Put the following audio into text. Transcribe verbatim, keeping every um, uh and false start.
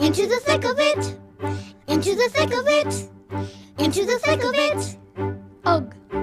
Into the thick of it, into the thick of it, into the thick of it. Ugh.